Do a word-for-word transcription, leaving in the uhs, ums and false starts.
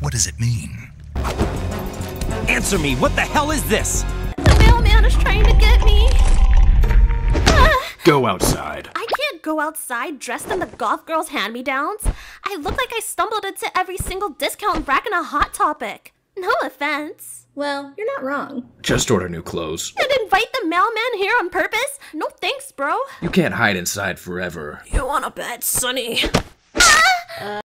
What does it mean? Answer me, what the hell is this? The mailman is trying to get me. Ah, Go outside. I can't go outside dressed in the goth girl's hand-me-downs. I look like I stumbled into every single discount rack in a Hot Topic. No offense. Well, you're not wrong. Just order new clothes. And invite the mailman here on purpose? No thanks, bro. You can't hide inside forever. You wanna bet, Sonny?